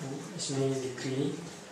Ismi Zikri,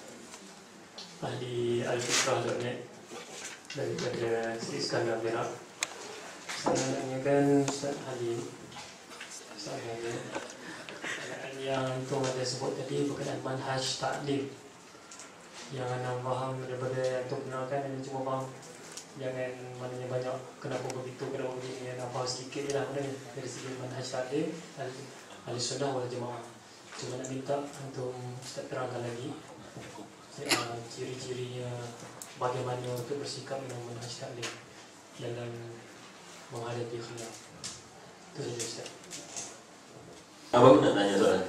ahli Al-Fitrah.net daripada Iskandar Perak. Saya nanyakan Ustaz Halim, Ustaz Halim, yang Antum ada sebut tadi berkenaan manhaj taklim. Yang Anam faham daripada Antum kenalkan, Anam cuma faham jangan maknanya banyak kenapa begitu, kenapa begini. Anam faham sedikit je lah maknanya dari segi manhaj taklim Ahlussunnah wal Jamaah. Cuma nak minta Antum Ustaz terangkan lagi ciri-cirinya, bagaimana untuk bersikap dengan manhaj taklim dalam menghadapi khilaf. Itu saja Ustaz. Apa pun nak tanya soalan?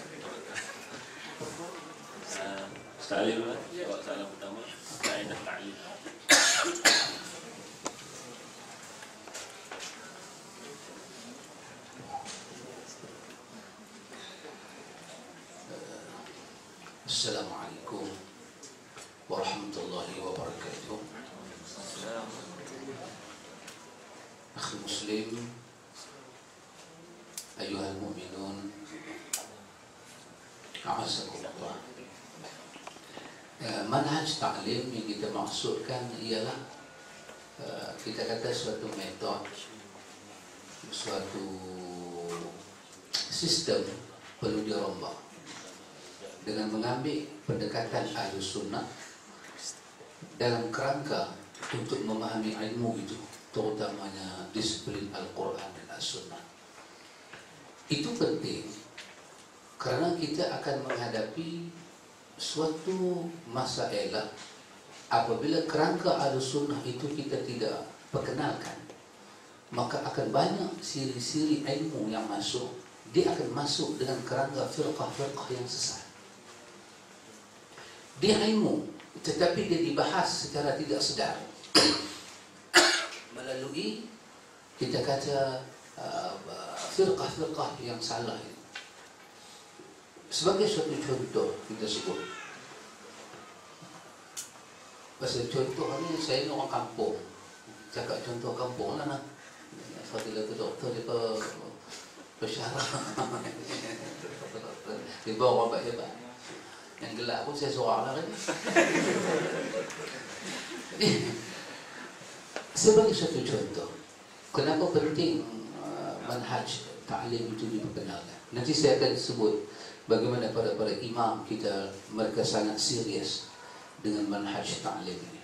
Ustaz Alim lah, jawab soalan pertama. Kaedah taklim. Assalamualaikum warahmatullahi wabarakatuh. Akhi Muslim, ayuhal mu'minun, a'azakumullah. Manhaj taklim yang kita maksudkan ialah kita kata suatu metod, suatu sistem perlu dirombak dengan mengambil pendekatan Ahlussunnah dalam kerangka untuk memahami ilmu itu, terutamanya disiplin Al-Quran dan As-Sunnah. Itu penting kerana kita akan menghadapi suatu masalah apabila kerangka Ahlussunnah itu kita tidak perkenalkan, maka akan banyak siri-siri ilmu yang masuk. Dia akan masuk dengan kerangka firqah-firqah yang sesat. Dia ilmu, tetapi dia dibahas secara tidak sedar melalui kita kata firqah-firqah yang salah ini. Sebagai suatu contoh kita sebut, pasal contoh ni saya ni orang kampung, cakap contoh kampung lah nak. Fadilah tu doktor dia bersyarah dia bawa orang hebat. Yang gelap pun saya suara lah kan. Sebagai satu contoh, kenapa penting manhaj ta'lim itu diperkenalkan. Nanti saya akan sebut bagaimana para imam kita, mereka sangat serius dengan manhaj ta'lim ini.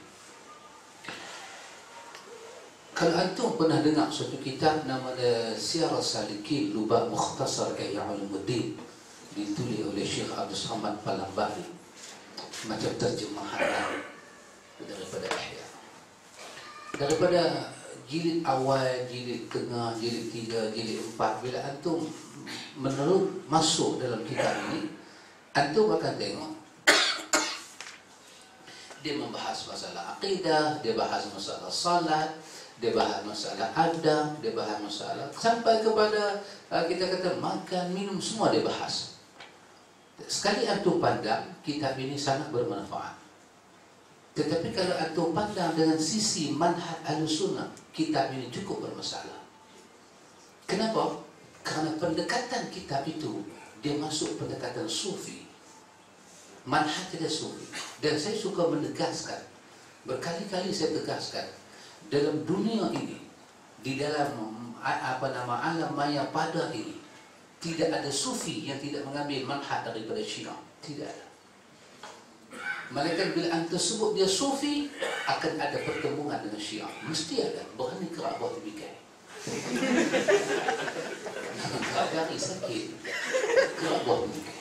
Kalau antum pernah dengar suatu kitab namanya Siyar Salikin Lubab Mukhtasar Ihya Ulumuddin, ditulis oleh Syekh Abdul Samad Palambari, macam terjemahan daripada Ihya. Daripada jilid awal, jilid tengah, jilid 3, jilid 4, bila antum masuk dalam kitab ini, antum akan tengok dia membahas masalah akidah, dia bahas masalah salat, dia bahas masalah adab, dia bahas masalah sampai kepada kita kata makan, minum, semua dia bahas. Sekali antum pandang, kitab ini sangat bermanfaat. Tetapi kalau antum pandang dengan sisi manhaj Ahlussunnah, kitab ini cukup bermasalah. Kenapa? Kerana pendekatan kitab itu, dia masuk pendekatan sufi. Manhaj dia sufi. Dan saya suka menegaskan, berkali-kali saya tegaskan, dalam dunia ini, di dalam alam maya pada ini, tidak ada sufi yang tidak mengambil manhaj daripada Syiah. Tidak ada. Malaikat bila antum sebut dia sufi, akan ada pertemuan dengan Syiah. Mesti ada. Berani kerak buat dibikai. Kerak jari sakit, kerak buat dibikai.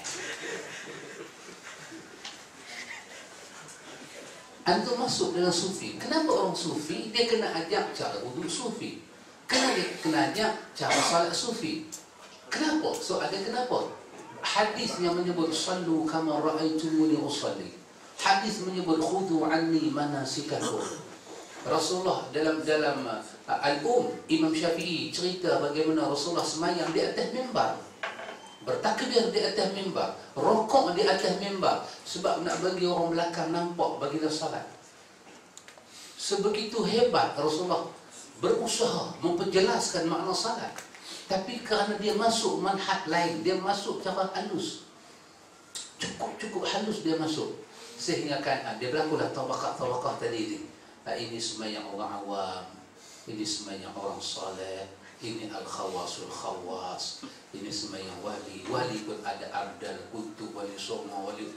Antum masuk dengan sufi. Kenapa orang sufi? Dia kena ajak cara wuduk sufi. Dia kena ajak cara salat sufi. Kenapa? Soalnya kenapa? Hadis yang menyebut sallu kama ra'aitumuni usalli. Hadis menyebut khudhu anni manasikakum. Rasulullah dalam Imam Syafi'i cerita bagaimana Rasulullah semayang di atas mimbar, bertakbir di atas mimbar, rokok di atas mimbar, sebab nak bagi orang belakang nampak baginda salat. Sebegitu hebat Rasulullah berusaha memperjelaskan makna salat. Tapi kerana dia masuk manhaj lain, dia masuk cara halus, cukup halus dia masuk, sehingga kan dia berlakulah tabaqah tadi ini. Ini sembahyang orang awam, ini sembahyang orang soleh, ini al-khawasul khawas, ini sembahyang wali pun ada abdal, kutub, wali songo, wali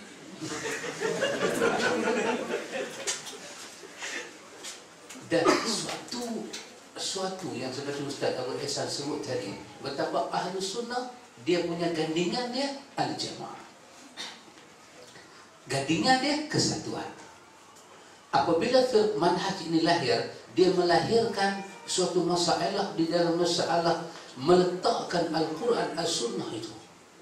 dan suatu yang seperti Ustaz Abu Ihsan sebut tadi, betapa ahli sunnah dia punya gandingan dia al-jamaah, gandingan dia kesatuan. Apabila manhaj ini lahir, dia melahirkan suatu masalah di dalam masalah meletakkan Al-Quran As-Sunnah itu.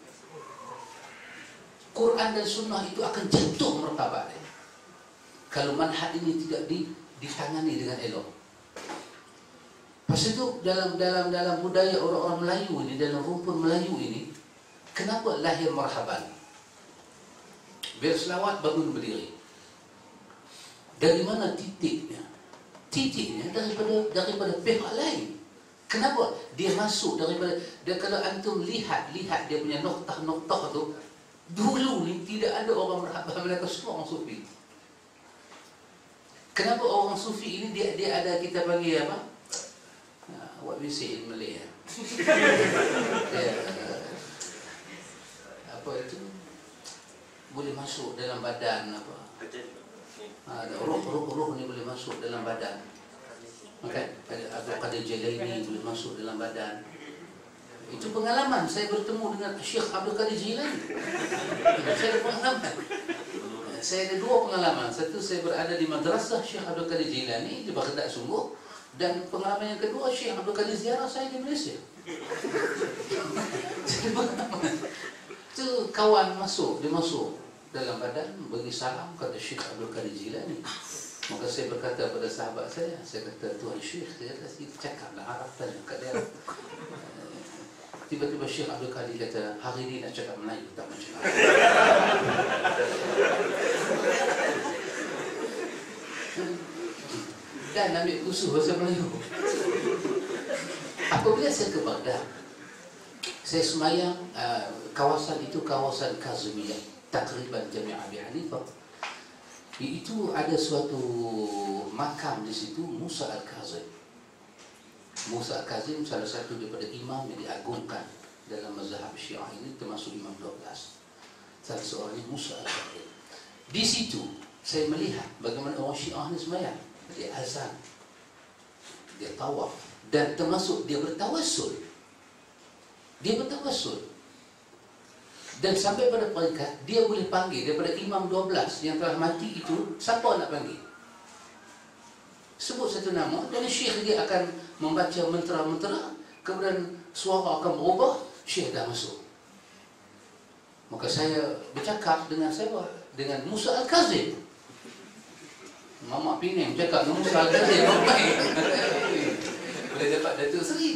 Quran dan Sunnah itu akan jatuh martabatnya kalau manhaj ini tidak ditangani dengan elok. Pas itu dalam budaya orang-orang Melayu ini, dalam rumpun Melayu ini, kenapa lahir marhaban? Biar selawat bangun berdiri. Dari mana titiknya? Titiknya daripada pihak lain. Kenapa dia masuk daripada dia? Kalau antum lihat dia punya noktah tu, dulu ni tidak ada orang marhaban, mereka semua orang sufi. Kenapa orang sufi ini dia ada, kita panggil apa? What we say in Malay. Apa itu? Boleh masuk dalam badan apa? Roh ni boleh masuk dalam badan. Kan? Ada Abdul Qadir Jilaini boleh masuk dalam badan. Itu pengalaman saya bertemu dengan Syekh Abdul Qadir Jilani. Saya ada pengalaman. Saya ada dua pengalaman. Satu, saya berada di madrasah Syekh Abdul Qadir Jilani di Baghdad sungguh, dan pengalaman yang kedua, Syekh Abdul Qadir ziarah saya di Malaysia. Jadi pengalaman. Itu kawan dia masuk dalam badan, bagi salam, kata Syekh Abdul Qadir Jilani. Maka saya berkata pada sahabat saya kata, Tuan Syekh, saya kasih cakaplah Arab tanya kat dia. Tiba-tiba Syekh Abdul Qadir kata, hari ini nak cakap Melayu, tak macam Arab. Dan ambil kursus bahasa Melayu. Apabila saya ke Baghdad, saya semayang, kawasan itu kawasan Kazimiyah, takriban Jami' Abi Hanifah. Itu ada suatu makam di situ, Musa Al-Kazim. Musa Al-Kazim salah satu daripada imam yang diagungkan dalam mazhab Syiah ini, termasuk imam 12. Salah seorangnya Musa Al-Kazim. Di situ saya melihat bagaimana orang Syiah ini semayang. Dia azan, dia tawaf, dan termasuk dia bertawassul. Dan sampai pada peringkat dia boleh panggil daripada imam 12 yang telah mati itu, siapa nak panggil? Sebut satu nama, dan syekh dia akan membaca mentera-mentera, kemudian suara akan berubah, syekh dah masuk. Maka saya bercakap dengan Musa Al-Kazim. Mama Penang cakap dengan Musa Al-Kazim, boleh dapat Datuk Seri.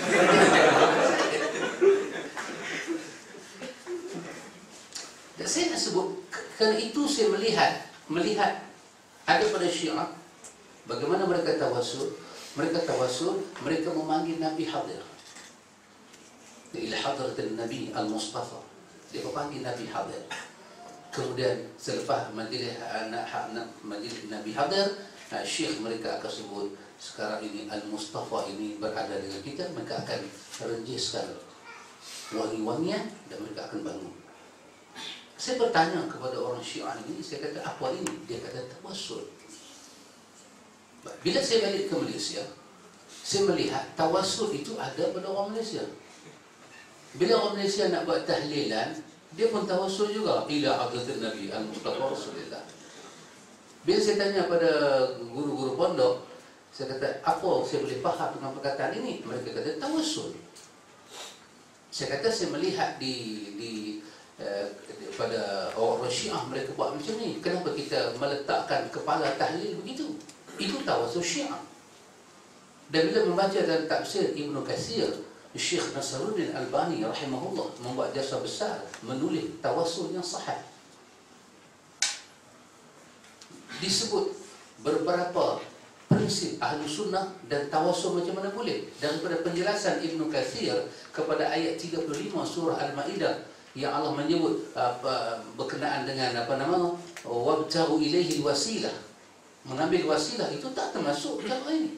Dan saya nak sebut, kerana itu saya melihat ada pada Syiah bagaimana mereka tawassul, mereka memanggil Nabi hadir. Ila hadratin Nabi Al-Mustafa. Dia memanggil Nabi hadir. Kemudian selepas majlis Nabi hadir, Syekh mereka akan sebut, sekarang ini Al-Mustafa ini berada dengan kita, mereka akan renjiskan wangi-wangian dan mereka akan bangun. Saya bertanya kepada orang Syiah ini, saya kata, apa ini? Dia kata, tawassul. Bila saya balik ke Malaysia, saya melihat tawassul itu ada pada orang Malaysia. Bila orang Malaysia nak buat tahlilan, dia pun tawassul juga. Ila hadratin Nabi Al-Mustafa Rasulullah. Bila saya tanya pada guru-guru pondok, saya kata, apa saya boleh faham dengan perkataan ini? Mereka kata, tawassul. Saya kata, saya melihat pada orang Syiah mereka buat macam ni. Kenapa kita meletakkan kepala tahlil begitu? Itu tawassul Syiah. Dan bila membaca dalam tafsir Ibn Katsir, Syekh Nasruddin Albani rahimahullah membuat jasa besar menulis tawassul yang sahih. Disebut beberapa prinsip ahli sunnah dan tawassul macam mana boleh. Daripada penjelasan Ibn Katsir kepada ayat 35 surah Al-Ma'idah, yang Allah menyebut berkenaan dengan apa nama wabtaru ilaihi wasilah, mengambil wasilah itu tak termasuk dalam ini.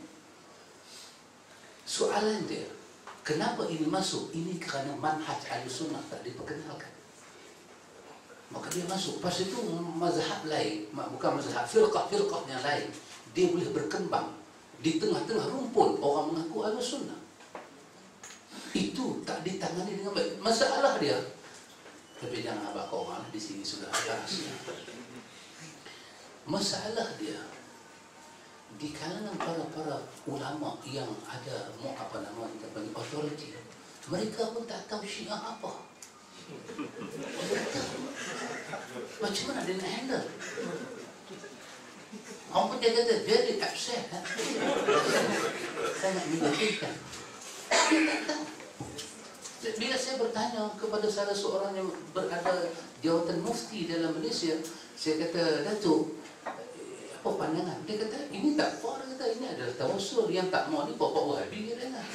Soalan dia, kenapa ini masuk? Ini kerana manhaj Ahlussunnah tak diperkenalkan. Maka dia masuk. Pas itu mazhab lain, bukan mazhab, firqah yang lain, dia boleh berkembang di tengah-tengah rumpun orang mengaku Ahlussunnah. Itu tak ditangani dengan baik. Masalah dia. Tapi jangan abang orang di sini sudah ada rahsia. Masalah dia di kalangan para ulama yang ada apa nama kita panggil authority, mereka pun tak tahu Syiah apa. Macam mana dia nak handle? Orang pun dia kata very upset kan? Sangat menyakitkan. Dia tak tahu. Bila saya bertanya kepada salah seorang yang berada jawatan mufti dalam Malaysia, saya kata, Datuk, apa pandangan? Dia kata, ini tak apa. Dia kata, ini adalah tawassul. Yang tak mau ni pokok Wahabi dia dengar.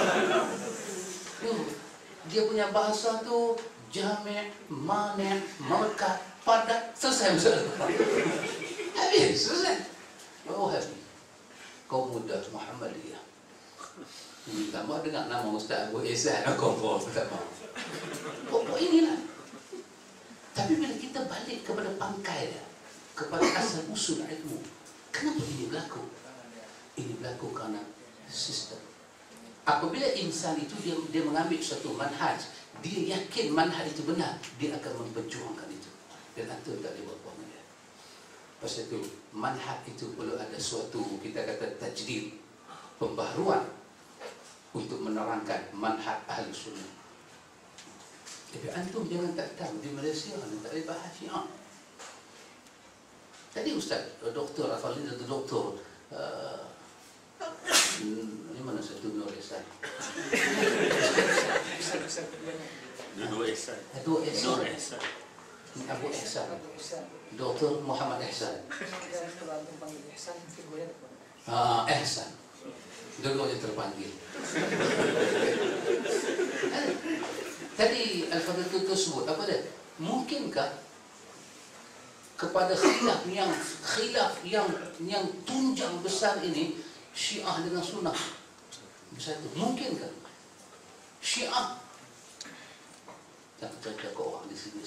Dia punya bahasa tu jami', mani', markat, padat, selesai masalah. Habis, selesai. Wahabi. Kaum muda Muhammadiyah. Tak mahu dengar nama Ustaz Abu Ihsan, kau tak mahu. Pokok inilah. Tapi bila kita balik kepada pangkai dia, kepada asal usul ilmu, kenapa ini berlaku? Ini berlaku kerana sistem. Apabila insan itu dia mengambil suatu manhaj, dia yakin manhaj itu benar, dia akan memperjuangkan itu. Dan itu tak boleh buat apa dia. Pasal itu manhaj itu perlu ada suatu, kita kata tajdid, pembaharuan untuk menerangkan manhaj Ahlussunnah. Tapi antum jangan tak tahu di Malaysia tak boleh bahas Syiah. Tadi Ustaz Dr. Afalin atau Dr. Ini mana satu Nur Ihsan? Dua Ihsan. Dua Ihsan. Nur Ihsan. Abu Ihsan. Dr. Muhammad Ihsan. Ihsan. Dua-duanya terpanggil. Tadi Al-Fadhil itu sebut apa dia? Mungkinkah kepada khilaf yang tunjang besar ini Syiah dengan Sunnah bersatu? Mungkinkah? Syiah tak cakap ke orang di sini.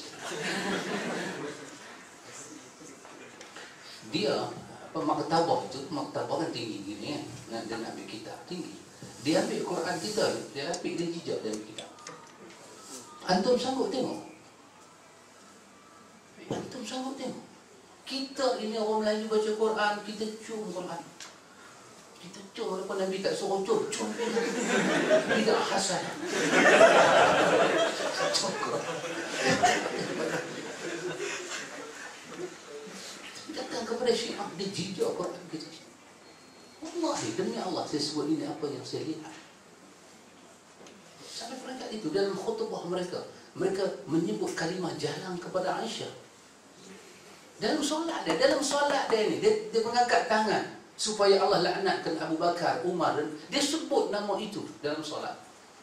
Dia maktabah itu, maktabah kan tinggi gini kan, dia nak ambil kitab tinggi, dia ambil Quran kita, dia ambil dia jejak dia ambil kitab. Antum sanggup tengok? Antum sanggup tengok? Kita ini orang Melayu baca Quran, kita cium Quran, kita cium, walaupun Nabi tak suruh cium tidak hasan. Datang kepada Syiah, dia jijak Quran kita. Wallahi, demi Allah saya sebut ini apa yang saya lihat. Sampai mereka itu dalam khutbah mereka menyebut kalimah jalan kepada Aisyah. Dalam solat dia ini, dia mengangkat tangan supaya Allah laknatkan Abu Bakar, Umar, dan dia sebut nama itu dalam solat.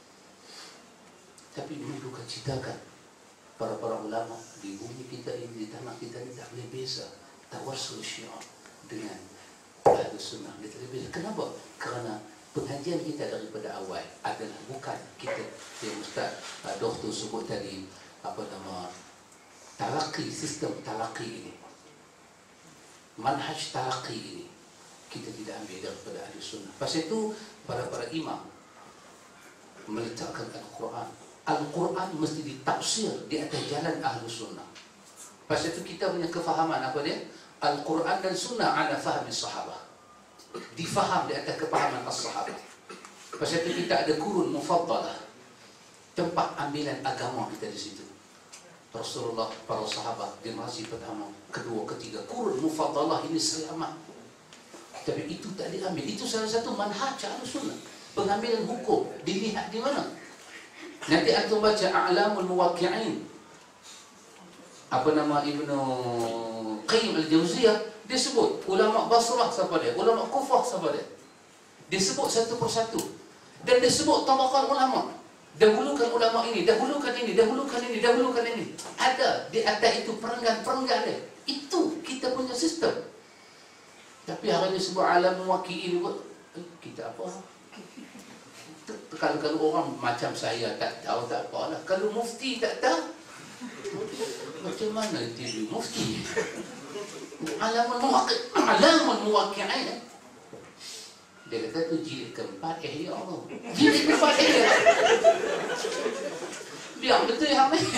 Tapi menduga citakan para ulama di bumi kita ini, di tanah kita ini tak boleh beza tawassul Syiah dengan Ahlussunnah. Dia tak boleh beza. Kenapa? Kerana pengajian kita daripada awal adalah bukan kita yang Ustaz Doktor sebut tadi, apa nama, talaqi, sistem talaqi ini, manhaj talaqi ini kita tidak ambil daripada Ahlussunnah. Pasal itu para imam meletakkan Al-Quran mesti ditafsir di atas jalan Ahlussunnah. Pasal itu kita punya kefahaman apa dia? Al-Quran dan Sunnah ala fahmi sahabah, difaham di atas kepahaman as-sahabah. Pasal itu kita ada kurun mufaddalah, tempat ambilan agama kita di situ. Rasulullah, para sahabat, generasi pertama, kedua, ketiga, kurun mufaddalah ini selamat. Tapi itu tak diambil. Itu salah satu manhaj Ahlussunnah. Pengambilan hukum dilihat di mana? Nanti antum baca A'lamul Muwaqqi'in, apa nama, Ibnu Qayyim Al-Jauziyah, dia sebut ulama Basrah siapa dia, ulama Kufah siapa dia. Dia sebut satu persatu. Dan dia sebut tabaqat ulama. Dahulukan ulama ini, dahulukan ini, dahulukan ini, dahulukan ini. Ada di atas itu perenggan-perenggan dia. Itu kita punya sistem. Tapi hari ini sebuah alam mewakili kita apa? Kalau orang macam saya tak tahu tak apalah. Kalau mufti tak tahu, macam mana dia mufti? Alamun muwakki'in. Dia kata tu jilid keempat Ihya Allah. Jilid keempat Ihya. Biar betul yang ni.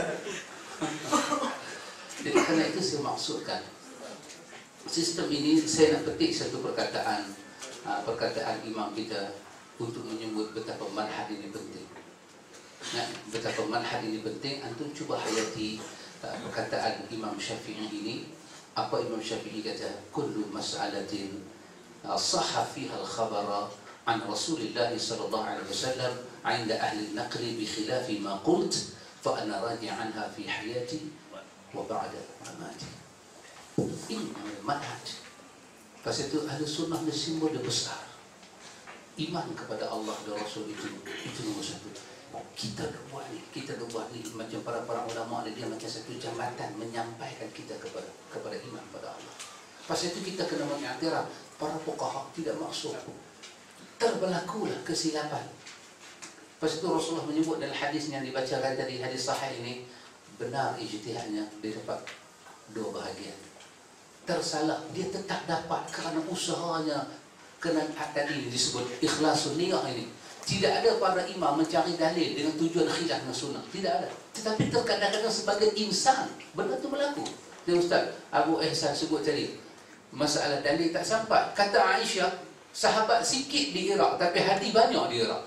Jadi kerana itu saya maksudkan sistem ini saya nak petik satu perkataan imam kita untuk menyebut betapa manhaj ini penting. Nah, betapa manhaj ini penting, antum cuba hayati perkataan Imam Syafi'i ini. Apa Imam Syafi'i kata? Kullu mas'alatin sahha fiha al-khabara an Rasulillah sallallahu alaihi wasallam 'inda ahli an-naql bi khilafi ma qult fa ana radi' anha fi hayati wa ba'da mamati. Ini manhaj. Pasal itu ahli sunnah ni simbol dia besar. Iman kepada Allah dan Rasul itu nombor satu. Kita buat ni macam para ulama dia macam satu jambatan menyampaikan kita kepada iman pada Allah. Pasal itu kita kena mengiktiraf para fuqaha tidak maksud. Terbelakulah kesilapan. Pasal itu Rasulullah menyebut dalam hadis yang dibacakan tadi, hadis sahih ini, benar ijtihadnya dia dapat dua bahagian. Tersalah dia tetap dapat kerana usahanya. Kena tadi disebut ikhlasun niyah ini. Tidak ada para imam mencari dalil dengan tujuan khilaf dengan sunnah. Tidak ada. Tetapi terkadang-kadang sebagai insan benda itu berlaku. Dia Ustaz Abu Ihsan sebut tadi masalah dalil tak sampai. Kata Aisyah, sahabat sikit di Iraq tapi hadis banyak di Iraq.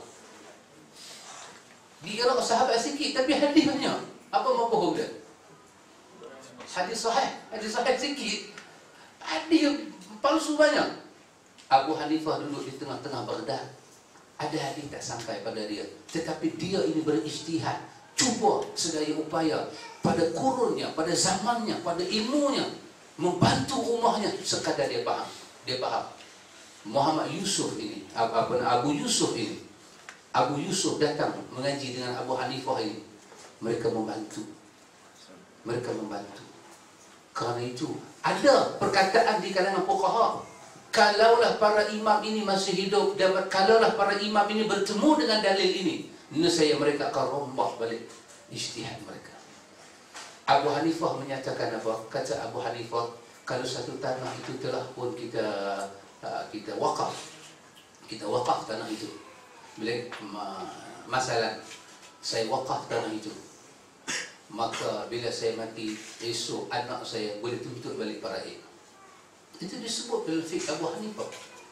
Di Iraq sahabat sikit tapi hadis banyak. Apa mafhum dia? Hadis sahih sikit. Hadis palsu banyak. Abu Hanifah duduk di tengah-tengah Baghdad. Ada hadis tak sampai pada dia. Tetapi dia ini berijtihad. Cuba sedaya upaya pada kurunnya, pada zamannya, pada ilmunya. Membantu ummahnya sekadar dia faham. Dia faham. Muhammad Yusuf ini, Abu Yusuf ini. Abu Yusuf datang mengaji dengan Abu Hanifah ini. Mereka membantu. Kerana itu ada perkataan di kalangan fuqaha. Kalaulah para imam ini masih hidup dan kalaulah para imam ini bertemu dengan dalil ini, nescaya mereka akan rombak balik ijtihad mereka. Abu Hanifah menyatakan apa? Kata Abu Hanifah, kalau satu tanah itu telah pun kita wakaf. Kita wakaf tanah itu. Bila masalah saya wakaf tanah itu, maka bila saya mati, esok anak saya boleh tuntut balik faraid. Itu disebut dalam fiqh Abu Hanifah.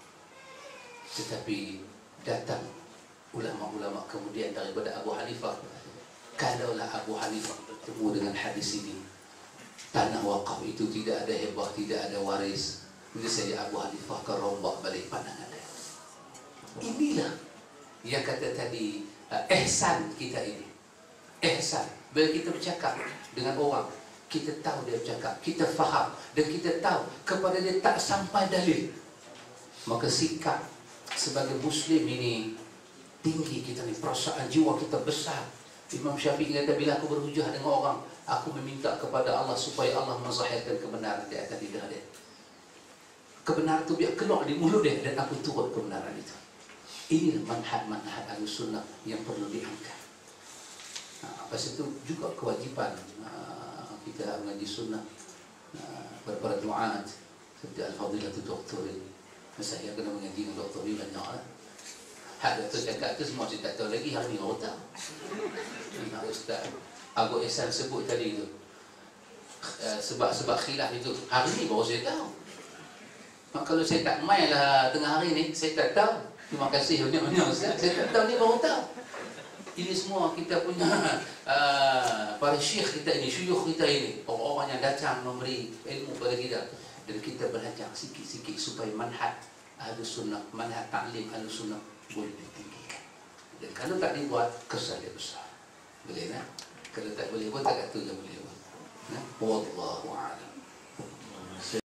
Tetapi datang ulama-ulama kemudian daripada Abu Hanifah. Kalaulah Abu Hanifah bertemu dengan hadis ini, tanah wakaf itu tidak ada hebah, tidak ada waris, jadi saya Abu Hanifah akan rombak balik pandangan dia. Inilah yang kata tadi ihsan kita ini. Ihsan. Bila kita bercakap dengan orang, kita tahu dia bercakap, kita faham dan kita tahu kepada dia tak sampai dalil, maka sikap sebagai Muslim ini tinggi kita ni, perasaan jiwa kita besar. Imam Syafi'i kata, bila aku berhujah dengan orang, aku meminta kepada Allah supaya Allah menzahirkan kebenaran di atas lidah dia. Kebenaran itu biar keluar di mulut dia dan aku turut kebenaran itu. Inilah manhaj Ahlussunnah yang perlu diangkat. Pasal itu juga kewajipan kita mengaji sunnah para duat seperti Al-Fadilatul Doktor ini. Saya kena mengaji dengan doktor ini banyak lah. Ada tu cakap tu semua saya tak tahu lagi, hari ni orang tahu. Ustaz Abu Ihsan sebut tadi tu sebab khilaf itu, hari ni baru saya tahu. Mak, kalau saya tak main lah tengah hari ni, saya tak tahu. Terima kasih banyak-banyak Ustaz, saya tak tahu, ni baru tahu. Ini semua kita punya para syekh kita ini, syuyukh kita ini, orang-orang yang datang memberi ilmu kepada kita, dan kita belajar sikit-sikit supaya manhaj Ahlussunnah, manhaj ta'lim Ahlussunnah boleh ditinggikan. Dan kalau tak dibuat, kesan dia besar. Boleh tak? Kalau tak boleh buat, tak kata dia boleh buat. Wallahu a'lam.